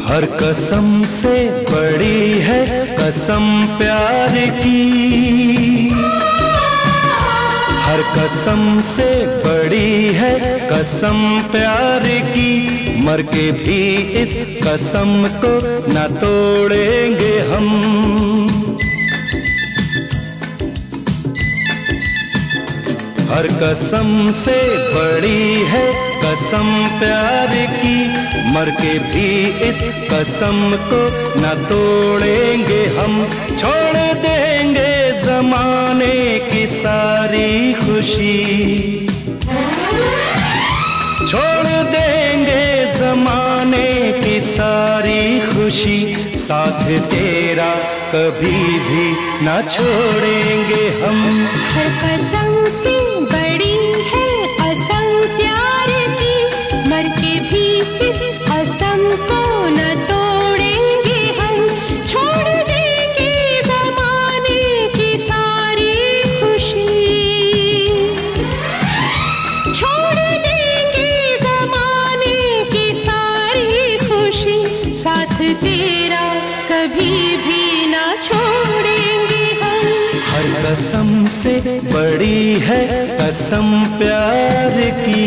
हर कसम से बड़ी है कसम प्यार की, हर कसम से बड़ी है कसम प्यार की। मर के भी इस कसम को न तोड़ेंगे हम। हर कसम से बड़ी है कसम प्यार की, मर के भी इस कसम को न तोड़ेंगे हम। छोड़ देंगे जमाने की सारी खुशी, छोड़ देंगे जमाने की सारी खुशी। साथ तेरा कभी भी न छोड़ेंगे हम। हर कसम से बड़ी है कसम प्यार की, मर के भी इस कसम को न तोड़ेंगे हम। छोड़ देंगे जमाने की सारी खुशी, छोड़ देंगे जमाने की सारी खुशी। साथ तेरा कभी भी ना छोड़ेंगे हम। हर कसम से बड़ी है कसम प्यार की।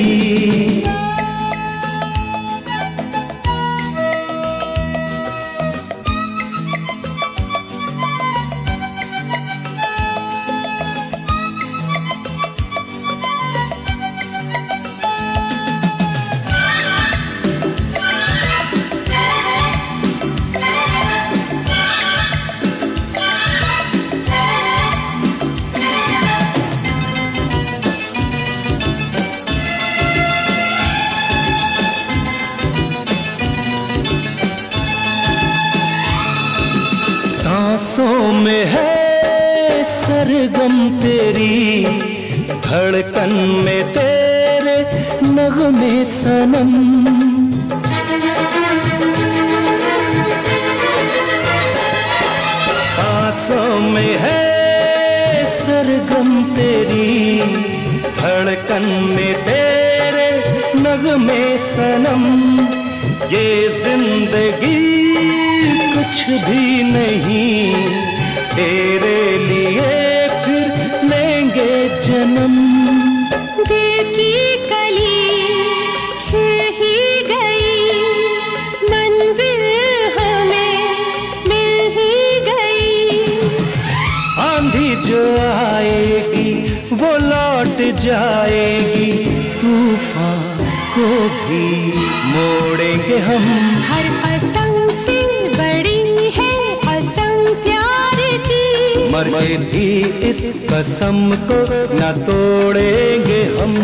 सांसों में है सरगम तेरी, धड़कन में तेरे नगमे सनम। सांसों में है सरगम तेरी, धड़कन में तेरे नगमे सनम। ये जिंदगी कुछ भी नहीं, तेरे लिए फिर लेंगे जन्म। दिल की कली खिल ही गई, मंजिल हमें मिल ही गई। आंधी जो आएगी वो लौट जाएगी, तूफान को भी मोड़ेंगे हम। हर कसम से बड़ी है कसम प्यार की, मर के भी इस कसम को न तोड़ेंगे हम।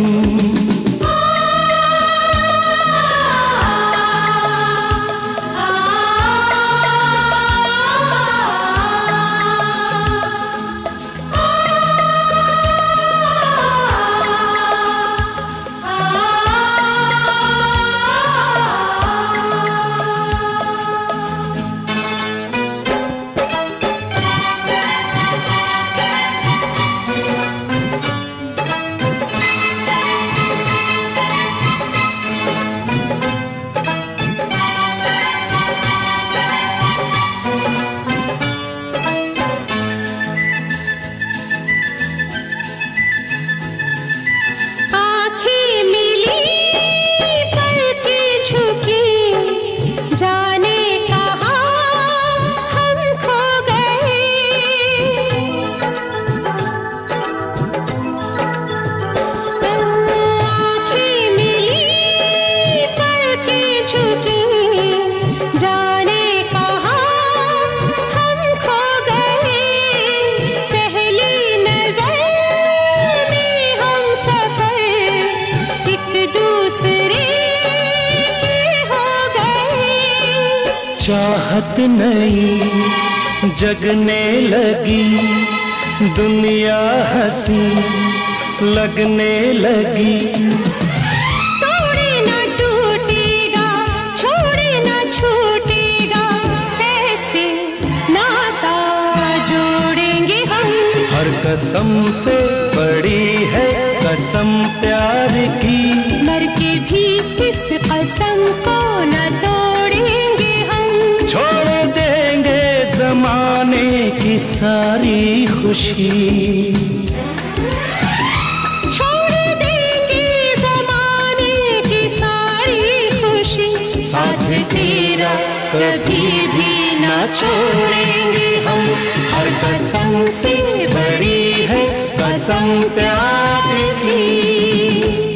चाहत नहीं जगने लगी, दुनिया हंसी लगने लगी। तोड़े ना टूटेगा, छोड़े ना छूटेगा, ऐसे नाता जोड़ेंगे हम। हर कसम से बड़ी है कसम प्यार की, मर के भी इस कसम को न तोड़ेंगे हम। सारी खुशी। छोड़ देंगे ज़माने की सारी खुशी, साथ तेरा कभी भी ना छोड़ेंगे हम। हर कसम से बड़ी है कसम प्यार की।